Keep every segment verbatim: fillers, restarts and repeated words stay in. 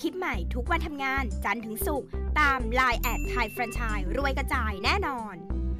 คิดใหม่ทุกวันทำงานจันทร์ถึงศุกร์ตาม ไลน์ แอดไทยแฟรนไชส์รวยกระจายแน่นอน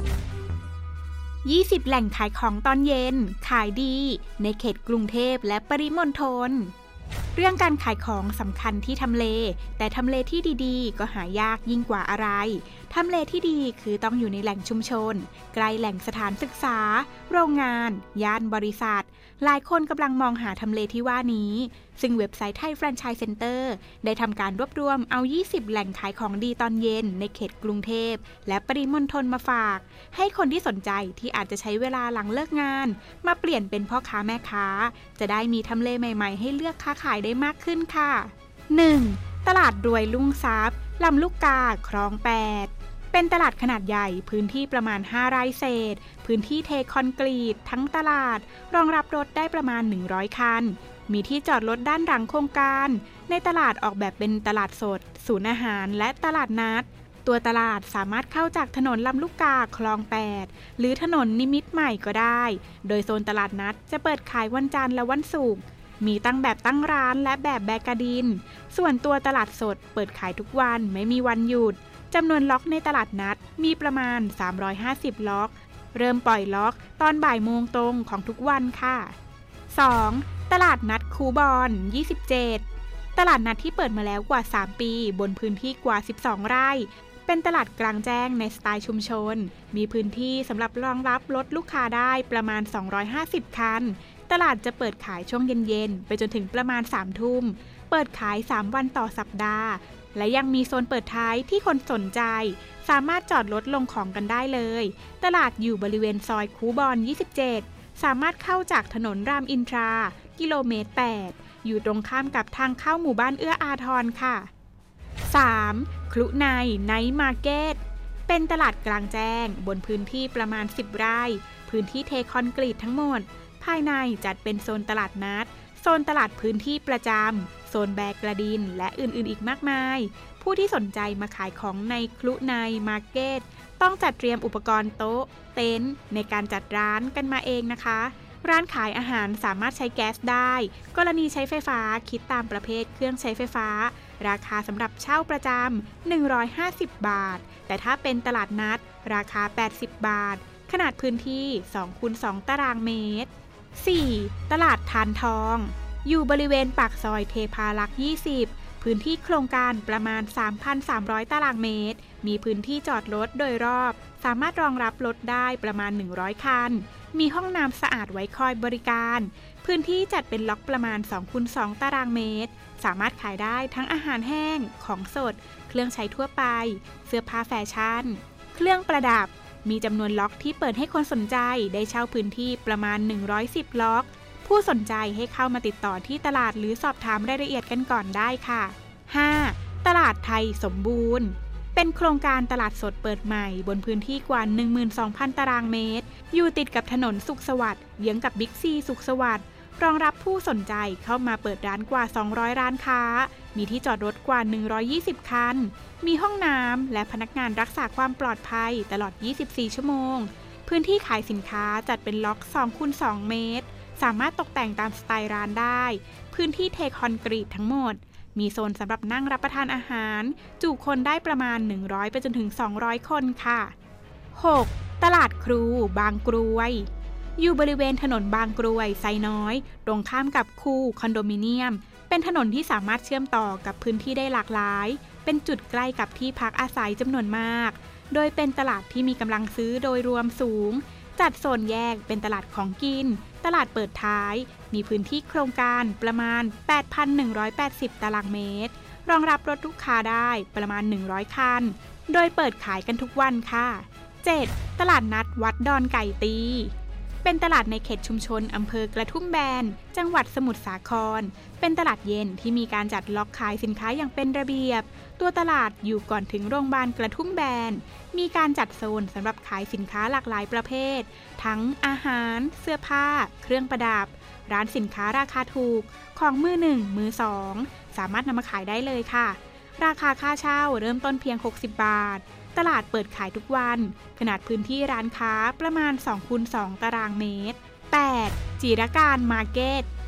ยี่สิบแหล่งขายของตอนเย็นขายดีในเขตกรุงเทพและปริมณฑลเรื่องการขายของสำคัญที่ทำเลแต่ทำเลที่ดีๆก็หายากยิ่งกว่าอะไรทำเลที่ดีคือต้องอยู่ในแหล่งชุมชนใกล้แหล่งสถานศึกษาโรงงานย่านบริษัทหลายคนกำลังมองหาทำเลที่ว่านี้ซึ่งเว็บไซต์ไทยแฟรนไชส์เซ็นเตอร์ได้ทำการรวบรวมเอายี่สิบแหล่งขายของดีตอนเย็นในเขตกรุงเทพและปริมณฑลมาฝากให้คนที่สนใจที่อาจจะใช้เวลาหลังเลิกงานมาเปลี่ยนเป็นพ่อค้าแม่ค้าจะได้มีทำเลใหม่ๆให้เลือกค้าขายได้มากขึ้นค่ะ หนึ่ง. ตลาดรวยลุ่งทรัพย์ลำลูกกาคลองแปดเป็นตลาดขนาดใหญ่พื้นที่ประมาณห้าไร่เศษพื้นที่เทคอนกรีตทั้งตลาดรองรับรถได้ประมาณหนึ่งร้อยคันมีที่จอดรถด้านหลังโครงการในตลาดออกแบบเป็นตลาดสดศูนย์อาหารและตลาดนัดตัวตลาดสามารถเข้าจากถนนลำลูกกาคลองแปดหรือถนนนิมิตรใหม่ก็ได้โดยโซนตลาดนัดจะเปิดขายวันจันทร์และวันศุกร์มีตั้งแบบตั้งร้านและแบบแบกกระดินส่วนตัวตลาดสดเปิดขายทุกวันไม่มีวันหยุดจำนวนล็อกในตลาดนัดมีประมาณสามร้อยห้าสิบล็อกเริ่มปล่อยล็อกตอนบ่ายโมงตรงของทุกวันค่ะ สอง. ตลาดนัดคูบอนยี่สิบเจ็ดตลาดนัดที่เปิดมาแล้วกว่าสามปีบนพื้นที่กว่าสิบสองไร่เป็นตลาดกลางแจ้งในสไตล์ชุมชนมีพื้นที่สำหรับรองรับรถลูกค้าได้ประมาณสองร้อยห้าสิบคันตลาดจะเปิดขายช่วงเย็นๆไปจนถึงประมาณสามทุ่มเปิดขายสามวันต่อสัปดาห์และยังมีโซนเปิดท้ายที่คนสนใจสามารถจอดรถลงของกันได้เลยตลาดอยู่บริเวณซอยคูบอนยี่สิบเจ็ดสามารถเข้าจากถนนรามอินทรากิโลเมตรแปดอยู่ตรงข้ามกับทางเข้าหมู่บ้านเอื้ออาทรค่ะ สาม. คลุในไนท์มาร์เก็ตเป็นตลาดกลางแจ้งบนพื้นที่ประมาณสิบไร่พื้นที่เทคอนกรีตทั้งหมดภายในจัดเป็นโซนตลาดนัดโซนตลาดพื้นที่ประจำโซนแบกกระดินและอื่นๆอีกมากมายผู้ที่สนใจมาขายของในคลุในมาร์เก็ตต้องจัดเตรียมอุปกรณ์โต๊ะเต็นท์ในการจัดร้านกันมาเองนะคะร้านขายอาหารสามารถใช้แก๊สได้กรณีใช้ไฟฟ้าคิดตามประเภทเครื่องใช้ไฟฟ้าราคาสำหรับเช่าประจำหนึ่งร้อยห้าสิบบาทแต่ถ้าเป็นตลาดนัดราคาแปดสิบบาทขนาดพื้นที่ สองคูณสอง ตารางเมตร สี่. ตลาดทานทองอยู่บริเวณปากซอยเทพารักษ์ยี่สิบพื้นที่โครงการประมาณ สามพันสามร้อย ตารางเมตรมีพื้นที่จอดรถโดยรอบสามารถรองรับรถได้ประมาณหนึ่งร้อยคันมีห้องน้ำสะอาดไว้คอยบริการพื้นที่จัดเป็นล็อกประมาณ สองคูณสอง ตารางเมตรสามารถขายได้ทั้งอาหารแห้งของสดเครื่องใช้ทั่วไปเสื้อผ้าแฟชั่นเครื่องประดับมีจำนวนล็อกที่เปิดให้คนสนใจได้เช่าพื้นที่ประมาณหนึ่งร้อยสิบล็อกผู้สนใจให้เข้ามาติดต่อที่ตลาดหรือสอบถามรายละเอียดกันก่อนได้ค่ะ ห้า. ตลาดไทยสมบูรณ์เป็นโครงการตลาดสดเปิดใหม่บนพื้นที่กว่า หนึ่งหมื่นสองพัน ตารางเมตรอยู่ติดกับถนนสุขสวัสดิ์เยื้องกับบิ๊กซีสุขสวัสดิ์รองรับผู้สนใจเข้ามาเปิดร้านกว่าสองร้อยร้านค้ามีที่จอดรถกว่าหนึ่งร้อยยี่สิบคันมีห้องน้ำและพนักงานรักษาความปลอดภัยตลอดยี่สิบสี่ชั่วโมงพื้นที่ขายสินค้าจัดเป็นล็อก สองคูณสอง เมตรสามารถตกแต่งตามสไตล์ร้านได้พื้นที่เทคอนกรีตทั้งหมดมีโซนสำหรับนั่งรับประทานอาหารจุคนได้ประมาณหนึ่งร้อยไปจนถึงสองร้อยคนค่ะ หก. ตลาดครูบางกรวยอยู่บริเวณถนนบางกรวยไซน้อยตรงข้ามกับคูคอนโดมิเนียมเป็นถนนที่สามารถเชื่อมต่อกับพื้นที่ได้หลากหลายเป็นจุดใกล้กับที่พักอาศัยจำนวนมากโดยเป็นตลาดที่มีกำลังซื้อโดยรวมสูงจัดโซนแยกเป็นตลาดของกินตลาดเปิดท้ายมีพื้นที่โครงการประมาณ แปดพันหนึ่งร้อยแปดสิบ ตารางเมตรรองรับรถลูกค้าได้ประมาณหนึ่งร้อยคันโดยเปิดขายกันทุกวันค่ะ เจ็ด. ตลาดนัดวัดดอนไก่ตีเป็นตลาดในเขตชุมชนอำเภอกระทุ่มแบนจังหวัดสมุทรสาครเป็นตลาดเย็นที่มีการจัดล็อกขายสินค้าอย่างเป็นระเบียบตัวตลาดอยู่ก่อนถึงโรงพยาบาลกระทุ่มแบนมีการจัดโซนสำหรับขายสินค้าหลากหลายประเภททั้งอาหารเสื้อผ้าเครื่องประดับร้านสินค้าราคาถูกของมือหนึ่งมือสองสามารถนำมาขายได้เลยค่ะราคาค่าเช่าเริ่มต้นเพียงหกสิบบาทตลาดเปิดขายทุกวันขนาดพื้นที่ร้านค้าประมาณ สองคูณสอง ตารางเมตร แปด. จิรการมาร์เก็ตต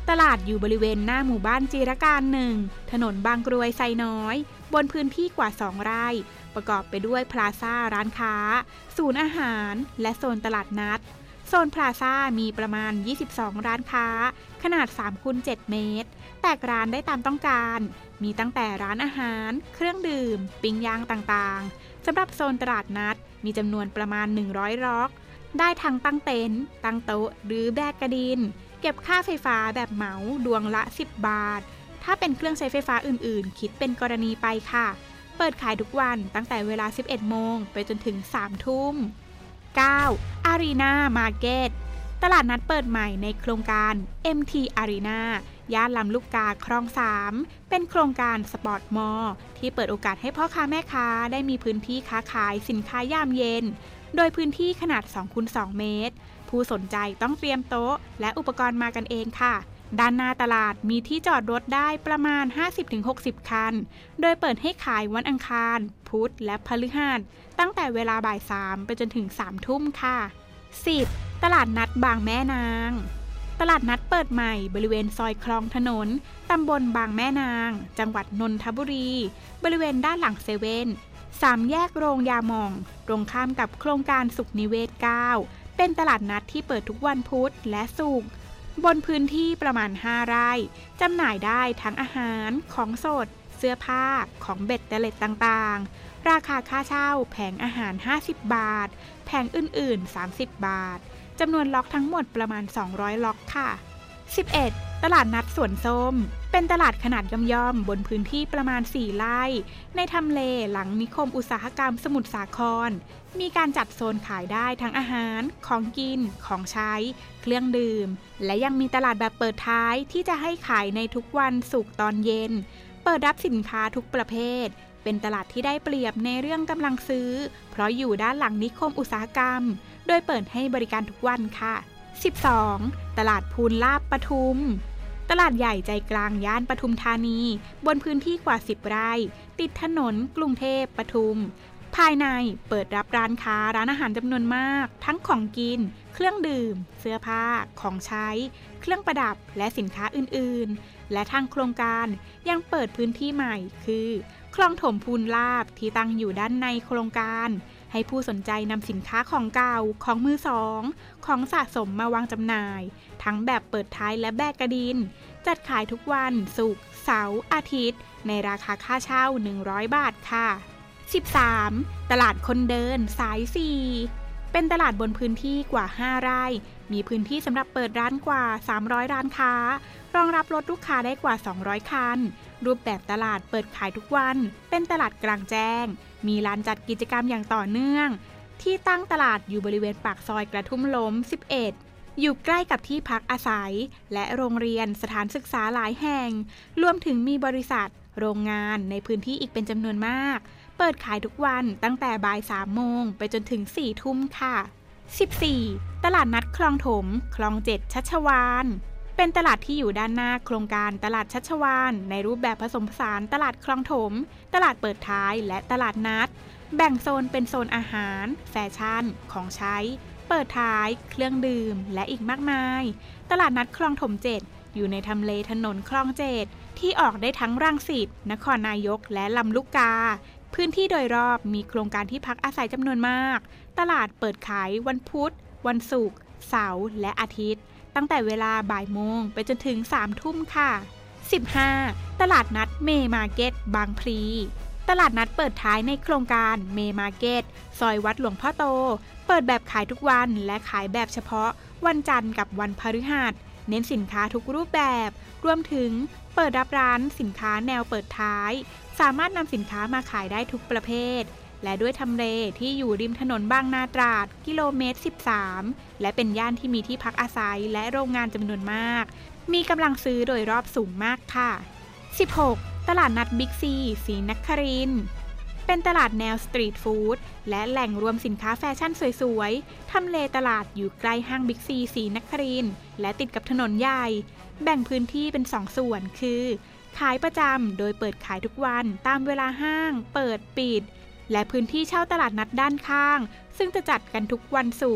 ตลาดอยู่บริเวณหน้าหมู่บ้านจีรการหนึ่งถนนบางกรวยไซน้อยบนพื้นที่กว่าสองไร่ประกอบไปด้วยพลาซ่าร้านค้าศูนย์อาหารและโซนตลาดนัดโซนพลาซ่ามีประมาณยี่สิบสองร้านค้าขนาด สามคูณเจ็ด เมตรแตกร้านได้ตามต้องการมีตั้งแต่ร้านอาหารเครื่องดื่มปิ้งย่างต่างๆสำหรับโซนตลาดนัดมีจำนวนประมาณหนึ่งร้อยล็อกได้ทั้งตั้งเต็นท์ตั้งโต๊ะหรือแบกกระดินเก็บค่าไฟฟ้าแบบเหมาดวงละสิบบาทถ้าเป็นเครื่องใช้ไฟฟ้าอื่นๆคิดเป็นกรณีไปค่ะเปิดขายทุกวันตั้งแต่เวลา สิบเอ็ดโมงไปจนถึง สามทุ่ม เก้า Arena Market ตลาดนัดเปิดใหม่ในโครงการ เอ็ม ที Arena ย่านลำลูกกาคลองสามเป็นโครงการสปอร์ตมอลล์ที่เปิดโอกาสให้พ่อค้าแม่ค้าได้มีพื้นที่ค้าขายสินค้ายามเย็นโดยพื้นที่ขนาด สองคูณสอง เมตรผู้สนใจต้องเตรียมโต๊ะและอุปกรณ์มากันเองค่ะด้านหน้าตลาดมีที่จอดรถได้ประมาณ ห้าสิบถึงหกสิบ คันโดยเปิดให้ขายวันอังคารพุธและพฤหัสตั้งแต่เวลาบ่ายสามไปจนถึงสามทุ่มค่ะ สิบ ตลาดนัดบางแม่นางตลาดนัดเปิดใหม่บริเวณซอยคลองถนนตำบลบางแม่นางจังหวัดนนทบุรีบริเวณด้านหลังเซเว่นสามแยกโรงยาหม่องตรงข้ามกับโครงการสุขนิเวศเก้าเป็นตลาดนัดที่เปิดทุกวันพุธและศุกร์บนพื้นที่ประมาณห้าไร่จำหน่ายได้ทั้งอาหารของสดเสื้อผ้าของเบ็ดเตล็ดต่างๆราคาค่าเช่าแผงอาหารห้าสิบบาทแผงอื่นๆสามสิบบาทจำนวนล็อกทั้งหมดประมาณสองร้อยล็อกค่ะ สิบเอ็ด ตลาดนัดสวนส้มเป็นตลาดขนาดย่อมๆบนพื้นที่ประมาณสี่ไร่ในทำเลหลังนิคมอุตสาหกรรมสมุทรสาครมีการจัดโซนขายได้ทั้งอาหารของกินของใช้เครื่องดื่มและยังมีตลาดแบบเปิดท้ายที่จะให้ขายในทุกวันศุกร์ตอนเย็นเปิดรับสินค้าทุกประเภทเป็นตลาดที่ได้เปรียบในเรื่องกำลังซื้อเพราะอยู่ด้านหลังนิคมอุตสาหกรรมโดยเปิดให้บริการทุกวันค่ะ สิบสอง ตลาดพูนลาบปทุมตลาดใหญ่ใจกลางย่านปทุมธานีบนพื้นที่กว่าสิบไร่ติดถนนกรุงเทพปทุมภายในเปิดรับร้านค้าร้านอาหารจำนวนมากทั้งของกินเครื่องดื่มเสื้อผ้าของใช้เครื่องประดับและสินค้าอื่นๆและทางโครงการยังเปิดพื้นที่ใหม่คือคลองถมพูนลาบที่ตั้งอยู่ด้านในโครงการให้ผู้สนใจนำสินค้าของเก่าของมือสองของสะสมมาวางจำหน่ายทั้งแบบเปิดท้ายและแบกกระดินจัดขายทุกวันศุกร์เสาร์อาทิตย์ในราคาค่าเช่าหนึ่งร้อยบาทค่ะ สิบสาม ตลาดคนเดินสายสี่เป็นตลาดบนพื้นที่กว่าห้าไร่มีพื้นที่สำหรับเปิดร้านกว่าสามร้อยร้านค้ารองรับรถลูกค้าได้กว่าสองร้อยคันรูปแบบตลาดเปิดขายทุกวันเป็นตลาดกลางแจ้งมีลานจัดกิจกรรมอย่างต่อเนื่องที่ตั้งตลาดอยู่บริเวณปากซอยกระทุ่มล้มสิบเอ็ดอยู่ใกล้กับที่พักอาศัยและโรงเรียนสถานศึกษาหลายแห่งรวมถึงมีบริษัทโรงงานในพื้นที่อีกเป็นจำนวนมากเปิดขายทุกวันตั้งแต่บ่ายสามโมงไปจนถึงสี่ทุ่มค่ะ สิบสี่ ตลาดนัดคลองถมคลองเจ็ดชัชวาลเป็นตลาดที่อยู่ด้านหน้าโครงการตลาดชัชวาลในรูปแบบผสมผสานตลาดคลองถมตลาดเปิดท้ายและตลาดนัดแบ่งโซนเป็นโซนอาหารแฟชั่นของใช้เปิดท้ายเครื่องดื่มและอีกมากมายตลาดนัดคลองถมเจ็ดอยู่ในทำเลถนนคลองเจ็ดที่ออกได้ทั้งรังสิตนครนายกและลำลูกกาพื้นที่โดยรอบมีโครงการที่พักอาศัยจำนวนมากตลาดเปิดขายวันพุธวันศุกร์เสาร์และอาทิตย์ตั้งแต่เวลาบ่ายโมงไปจนถึงสามทุ่มค่ะ สิบห้า ตลาดนัดเมมาร์เก็ตบางพลีตลาดนัดเปิดท้ายในโครงการเมมาร์เก็ตซอยวัดหลวงพ่อโตเปิดแบบขายทุกวันและขายแบบเฉพาะวันจันทร์กับวันพฤหัสเน้นสินค้าทุกรูปแบบรวมถึงเปิดรับร้านสินค้าแนวเปิดท้ายสามารถนำสินค้ามาขายได้ทุกประเภทและด้วยทำเลที่อยู่ริมถนนบางนาตราดกิโลเมตรสิบสามและเป็นย่านที่มีที่พักอาศัยและโรงงานจำนวนมากมีกำลังซื้อโดยรอบสูงมากค่ะ สิบหก ตลาดนัดบิ๊กซีศรีนครินทร์เป็นตลาดแนวสตรีทฟู้ดและแหล่งรวมสินค้าแฟชั่นสวยๆทำเลตลาดอยู่ใกล้ห้างบิ๊กซีศรีนครินทร์และติดกับถนนใหญ่แบ่งพื้นที่เป็นสองส่วนคือขายประจำโดยเปิดขายทุกวันตามเวลาห้างเปิดปิดและพื้นที่เช่าตลาดนัดด้านข้างซึ่งจะจัดกันทุกวันศุกร์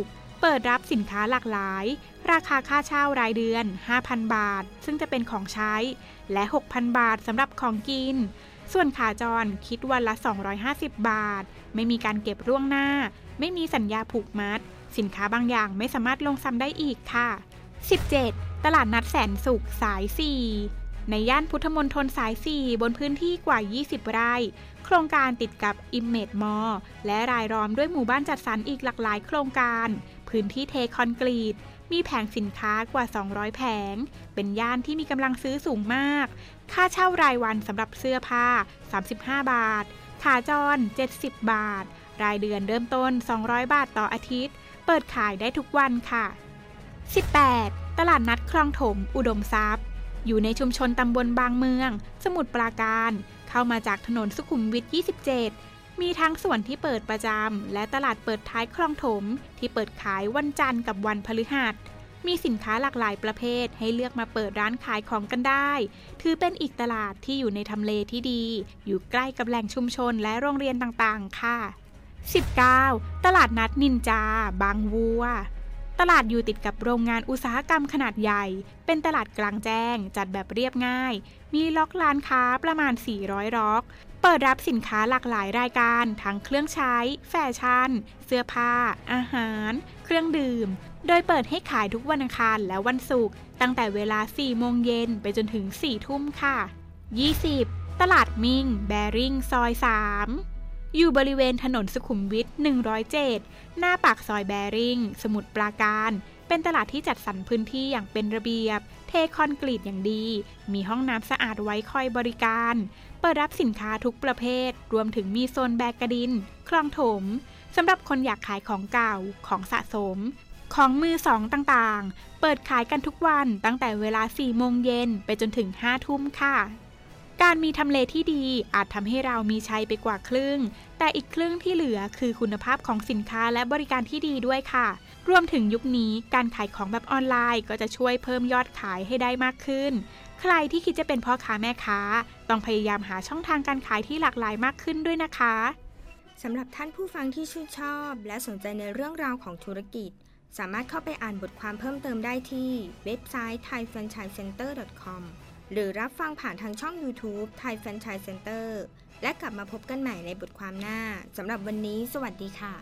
เปิดรับสินค้าหลากหลายราคาค่าเช่ารายเดือน ห้าพัน บาทซึ่งจะเป็นของใช้และ หกพัน บาทสำหรับของกินส่วนขาจรคิดวันละสองร้อยห้าสิบบาทไม่มีการเก็บล่วงหน้าไม่มีสัญญาผูกมัดสินค้าบางอย่างไม่สามารถลงซ้ำได้อีกค่ะสิบเจ็ดตลาดนัดแสนสุขสายสี่ในย่านพุทธมณฑลสายสี่บนพื้นที่กว่ายี่สิบไร่โครงการติดกับ Image Mall และรายล้อมด้วยหมู่บ้านจัดสรรอีกหลากหลายโครงการพื้นที่เทคอนกรีตมีแผงสินค้ากว่าสองร้อยแผงเป็นย่านที่มีกำลังซื้อสูงมากค่าเช่ารายวันสำหรับเสื้อผ้าสามสิบห้าบาทขาจรเจ็ดสิบบาทรายเดือนเริ่มต้นสองร้อยบาทต่ออาทิตย์เปิดขายได้ทุกวันค่ะสิบแปดตลาดนัดคลองถมอุดมทรัพย์อยู่ในชุมชนตำบลบางเมืองสมุทรปราการเข้ามาจากถนนสุขุมวิทยี่สิบเจ็ดมีทั้งส่วนที่เปิดประจำและตลาดเปิดท้ายคลองถมที่เปิดขายวันจันทร์กับวันพฤหัสมีสินค้าหลากหลายประเภทให้เลือกมาเปิดร้านขายของกันได้ถือเป็นอีกตลาดที่อยู่ในทำเลที่ดีอยู่ใกล้กับแหล่งชุมชนและโรงเรียนต่างๆค่ะสิบเก้าตลาดนัดนินจาบางวัวตลาดอยู่ติดกับโรงงานอุตสาหกรรมขนาดใหญ่เป็นตลาดกลางแจ้งจัดแบบเรียบง่ายมีล็อกร้านค้าประมาณสี่ร้อยล็อกเปิดรับสินค้าหลากหลายรายการทั้งเครื่องใช้แฟชั่นเสื้อผ้าอาหารเครื่องดื่มโดยเปิดให้ขายทุกวันอังคารและวันศุกร์ตั้งแต่เวลาสี่โมงเย็นไปจนถึงสี่ทุ่มค่ะยี่สิบตลาดมิ่งแบริ่งซอยสามอยู่บริเวณถนนสุขุมวิทหนึ่งร้อยเจ็ดหน้าปากซอยแบริ่งสมุทรปราการเป็นตลาดที่จัดสรรพื้นที่อย่างเป็นระเบียบเทคอนกรีตอย่างดีมีห้องน้ำสะอาดไว้คอยบริการเปิดรับสินค้าทุกประเภทรวมถึงมีโซนแบกกระดินคลองถมสำหรับคนอยากขายของเก่าของสะสมของมือสองต่างๆเปิดขายกันทุกวันตั้งแต่เวลาสี่โมงเย็นไปจนถึงห้าทุ่มค่ะการมีทำเลที่ดีอาจทำให้เรามีชัยไปกว่าครึ่งแต่อีกครึ่งที่เหลือคือคุณภาพของสินค้าและบริการที่ดีด้วยค่ะรวมถึงยุคนี้การขายของแบบออนไลน์ก็จะช่วยเพิ่มยอดขายให้ได้มากขึ้นใครที่คิดจะเป็นพ่อค้าแม่ค้าต้องพยายามหาช่องทางการขายที่หลากหลายมากขึ้นด้วยนะคะสำหรับท่านผู้ฟังที่ชื่นชอบและสนใจในเรื่องราวของธุรกิจสามารถเข้าไปอ่านบทความเพิ่มเติมได้ที่เว็บไซต์ ไทยแฟรนไชส์เซ็นเตอร์ ดอท คอม หรือรับฟังผ่านทางช่อง YouTube Thai Franchise Center และกลับมาพบกันใหม่ในบทความหน้าสำหรับวันนี้สวัสดีค่ะ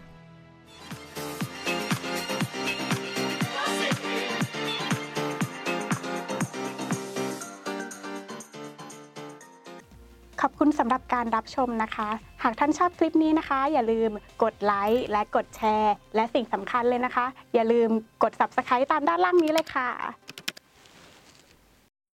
ขอบคุณสำหรับการรับชมนะคะหากท่านชอบคลิปนี้นะคะอย่าลืมกดไลค์และกดแชร์และสิ่งสำคัญเลยนะคะอย่าลืมกด ซับสไครบ์ ตามด้านล่างนี้เลยค่ะ